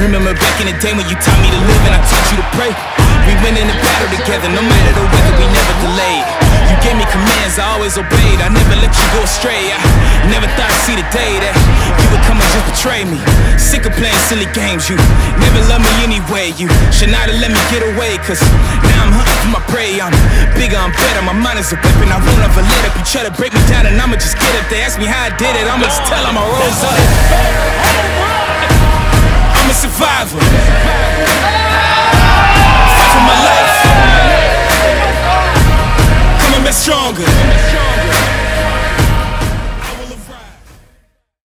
Remember back in the day when you taught me to live and I taught you to pray. We went in the battle together, no matter the weather, we never delayed. You gave me commands, I always obeyed. I never let you go astray. I never thought I'd see the day that you would come and just betray me. Sick of playing silly games, you never loved me anyway. You should not have let me get away, cause now I'm hunting for my prey. I'm bigger, I'm better, my mind is a weapon. I won't ever let up. You try to break me down and I'ma just get up. They ask me how I did it, I'ma just tell them I rose up.